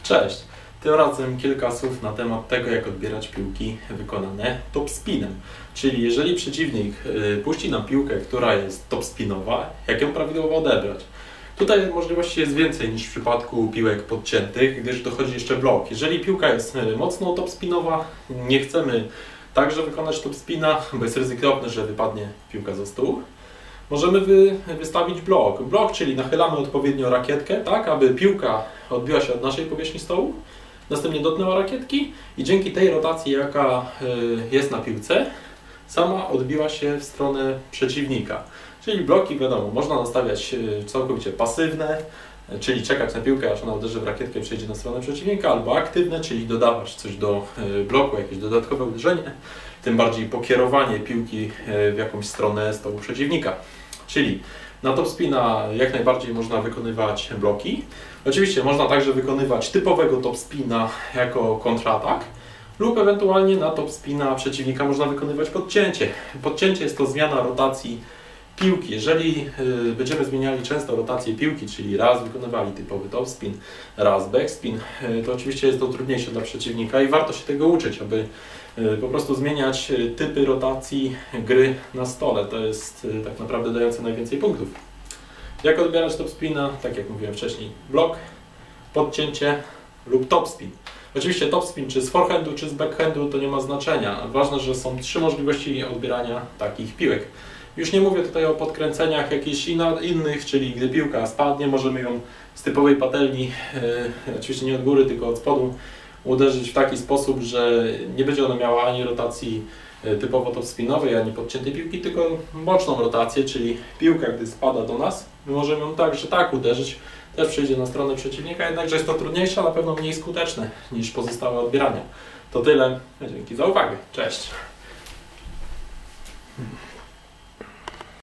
Cześć! Tym razem kilka słów na temat tego, jak odbierać piłki wykonane topspinem. Czyli jeżeli przeciwnik puści nam piłkę, która jest topspinowa, jak ją prawidłowo odebrać. Tutaj możliwości jest więcej niż w przypadku piłek podciętych, gdyż dochodzi jeszcze blok. Jeżeli piłka jest mocno topspinowa, nie chcemy także wykonać topspina, bo jest ryzykowne, że wypadnie piłka ze stół. Możemy wystawić blok. Blok, czyli nachylamy odpowiednio rakietkę, tak aby piłka odbiła się od naszej powierzchni stołu, następnie dotknęła rakietki i dzięki tej rotacji, jaka jest na piłce, sama odbiła się w stronę przeciwnika. Czyli bloki, wiadomo, można nastawiać całkowicie pasywne, czyli czekać na piłkę, aż ona uderzy w rakietkę i przejdzie na stronę przeciwnika, albo aktywne, czyli dodawać coś do bloku, jakieś dodatkowe uderzenie, tym bardziej pokierowanie piłki w jakąś stronę stołu przeciwnika. Czyli na topspina jak najbardziej można wykonywać bloki. Oczywiście można także wykonywać typowego topspina jako kontratak lub ewentualnie na topspina przeciwnika można wykonywać podcięcie. Podcięcie jest to zmiana rotacji piłki. Jeżeli będziemy zmieniali często rotację piłki, czyli raz wykonywali typowy topspin, raz backspin, to oczywiście jest to trudniejsze dla przeciwnika i warto się tego uczyć, aby po prostu zmieniać typy rotacji gry na stole. To jest tak naprawdę dające najwięcej punktów. Jak odbierać topspina? Tak jak mówiłem wcześniej, blok, podcięcie lub topspin. Oczywiście topspin czy z forehandu, czy z backhandu to nie ma znaczenia. Ważne, że są trzy możliwości odbierania takich piłek. Już nie mówię tutaj o podkręceniach jakichś innych, czyli gdy piłka spadnie, możemy ją z typowej patelni, oczywiście nie od góry, tylko od spodu, uderzyć w taki sposób, że nie będzie ona miała ani rotacji typowo topspinowej, ani podciętej piłki, tylko boczną rotację, czyli piłka, gdy spada do nas, my możemy ją także tak uderzyć, też przejdzie na stronę przeciwnika, jednakże jest to trudniejsze, a na pewno mniej skuteczne niż pozostałe odbierania. To tyle, dzięki za uwagę, cześć!